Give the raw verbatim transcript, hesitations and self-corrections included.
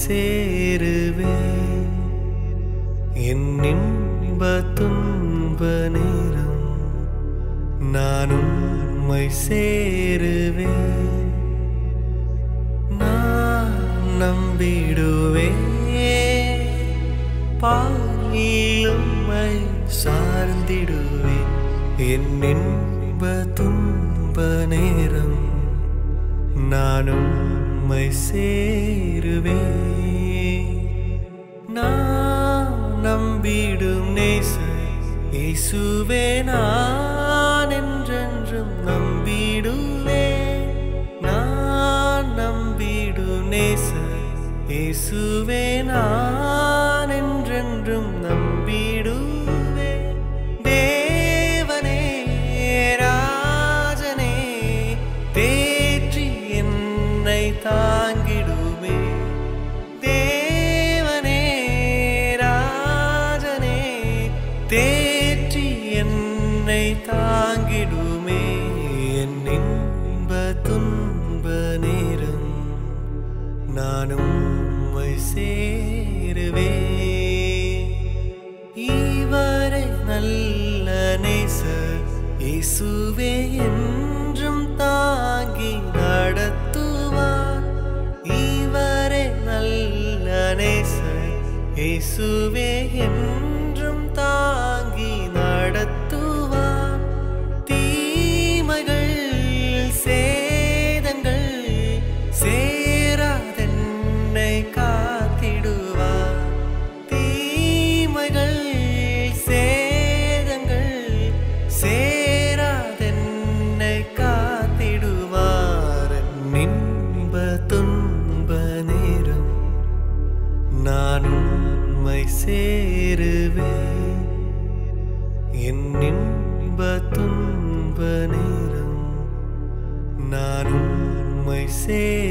சேருவேன். என் இன்ப துன்ப நேரம் நான் உம்மை சேருவேன். நான் நம்பிடுவேன் பாரில் உம்மை சார்ந்திடுவேன். என் இன்ப துன்ப நேரம் நான் உம்மை சேருவேன். நான் நம்பிடும் நேசர் இயேசுவே, நான் என்றென்றும் நம்பிடுவேன். நான் நம்பிடும் நேசர் இயேசுவே, நான் என்றென்றும் நம்பிடுவேன். தேவனே ராஜனே தேற்றி என்னை தாங்கிடுமே. தேவனே ராஜனே தேற்றி என்னை தாங்கிடுமே. என் இன்ப துன்ப நேரம் நான் உம்மை சேருவேன். இவரை நல்ல நேசர் இயேசுவே என்றும் தாங்கி நடத்துவார். இவரை நல்ல நேசர் இயேசுவே என்றும் தாங்கி நடத்துவார். தீமைகள் சேதங்கள் சேராதென்னை காத்திடுவார். தீமைகள் சேதங்கள் சேராதென்னை காத்திடுவார். இன்ப துன்ப நேரம் நான் உம்மை சேருவேன். என் இன்ப துன்ப நேரம் நான் உம்மை சேருவேன்.